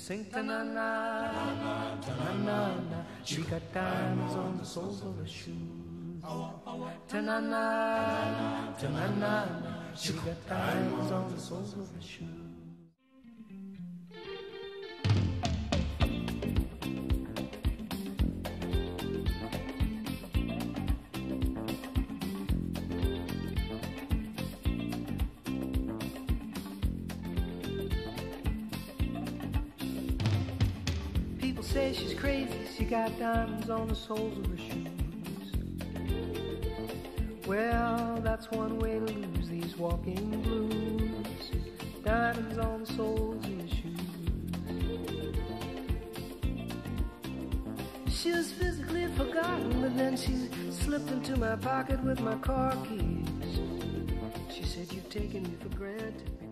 sing ta-na-na, ta-na-na-na. She got diamonds on the soles of her shoes. Ta-na-na, ta-na-na-na. She got diamonds on the soles of her shoes. People say she's crazy, she got diamonds on the soles of her shoes. Well, that's one way to lose these walking blues. Diamonds on the soles of your shoes. She was physically forgotten, but then she slipped into my pocket with my car keys. She said, "You've taken me for granted."